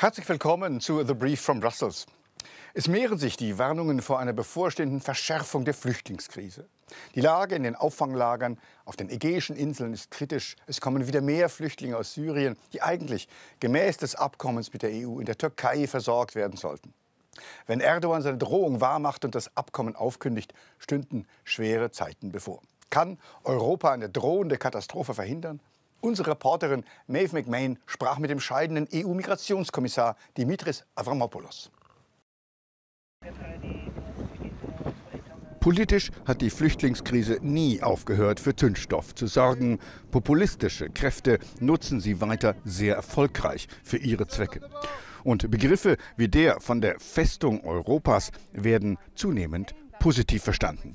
Herzlich willkommen zu The Brief from Brussels. Es mehren sich die Warnungen vor einer bevorstehenden Verschärfung der Flüchtlingskrise. Die Lage in den Auffanglagern auf den Ägäischen Inseln ist kritisch. Es kommen wieder mehr Flüchtlinge aus Syrien, die eigentlich gemäß des Abkommens mit der EU in der Türkei versorgt werden sollten. Wenn Erdogan seine Drohung wahrmacht und das Abkommen aufkündigt, stünden schwere Zeiten bevor. Kann Europa eine drohende Katastrophe verhindern? Unsere Reporterin Maeve McMahon sprach mit dem scheidenden EU-Migrationskommissar Dimitris Avramopoulos. Politisch hat die Flüchtlingskrise nie aufgehört, für Zündstoff zu sorgen. Populistische Kräfte nutzen sie weiter sehr erfolgreich für ihre Zwecke. Und Begriffe wie der von der Festung Europas werden zunehmend positiv verstanden.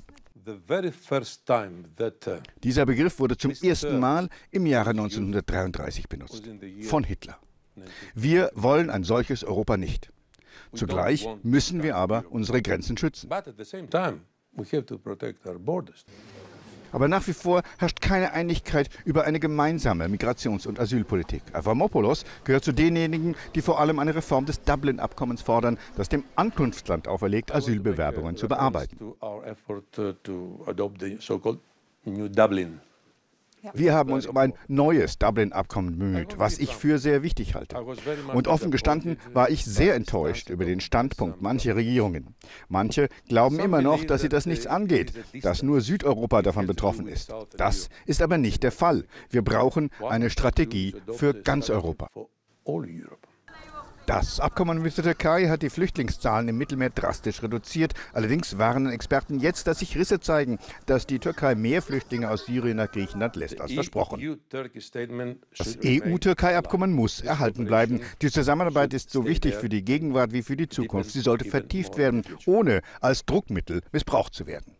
Dieser Begriff wurde zum ersten Mal im Jahre 1933 benutzt, von Hitler. Wir wollen ein solches Europa nicht. Zugleich müssen wir aber unsere Grenzen schützen. Aber nach wie vor herrscht keine Einigkeit über eine gemeinsame Migrations- und Asylpolitik. Avramopoulos gehört zu denjenigen, die vor allem eine Reform des Dublin-Abkommens fordern, das dem Ankunftsland auferlegt, Asylbewerbungen zu bearbeiten. Wir haben uns um ein neues Dublin-Abkommen bemüht, was ich für sehr wichtig halte. Und offen gestanden war ich sehr enttäuscht über den Standpunkt mancher Regierungen. Manche glauben immer noch, dass sie das nichts angeht, dass nur Südeuropa davon betroffen ist. Das ist aber nicht der Fall. Wir brauchen eine Strategie für ganz Europa. Das Abkommen mit der Türkei hat die Flüchtlingszahlen im Mittelmeer drastisch reduziert. Allerdings warnen Experten jetzt, dass sich Risse zeigen, dass die Türkei mehr Flüchtlinge aus Syrien nach Griechenland lässt als versprochen. Das EU-Türkei-Abkommen muss erhalten bleiben. Die Zusammenarbeit ist so wichtig für die Gegenwart wie für die Zukunft. Sie sollte vertieft werden, ohne als Druckmittel missbraucht zu werden.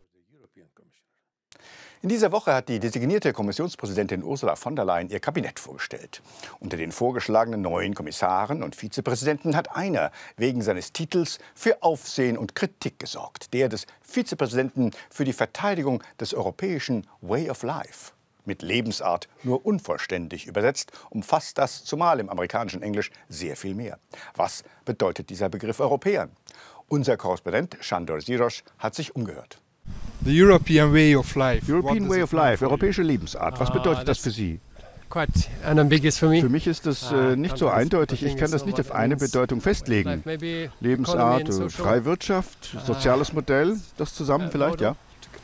In dieser Woche hat die designierte Kommissionspräsidentin Ursula von der Leyen ihr Kabinett vorgestellt. Unter den vorgeschlagenen neuen Kommissaren und Vizepräsidenten hat einer wegen seines Titels für Aufsehen und Kritik gesorgt. Der des Vizepräsidenten für die Verteidigung des europäischen Way of Life. Mit Lebensart nur unvollständig übersetzt, umfasst das, zumal im amerikanischen Englisch, sehr viel mehr. Was bedeutet dieser Begriff Europäern? Unser Korrespondent Sándor Zsíros hat sich umgehört. The European Way of Life. European Way of Life, europäische Lebensart. Was bedeutet das für Sie? Für mich ist das nicht so eindeutig. Ich kann das nicht auf eine Bedeutung festlegen. Lebensart, freie Wirtschaft, soziales Modell, das zusammen vielleicht, ja?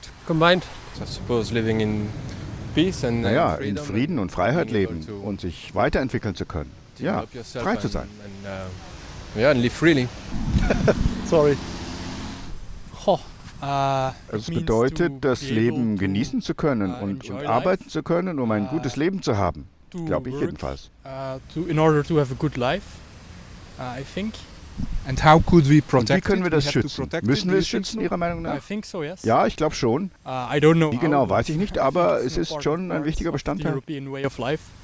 Naja, in Frieden und Freiheit leben und sich weiterentwickeln zu können. Ja, frei zu sein. Live freely. Sorry. Es bedeutet, das Leben genießen zu können und arbeiten zu können, um ein gutes Leben zu haben. Glaube ich jedenfalls. In order to have a good life, I think. And how could we protect und wie können wir das schützen? Müssen wir es schützen, Ihrer Meinung nach? I think so, yes. Ja, ich glaube schon. I don't know. Wie genau, weiß ich nicht, aber es ist schon ein wichtiger Bestandteil. European way of life.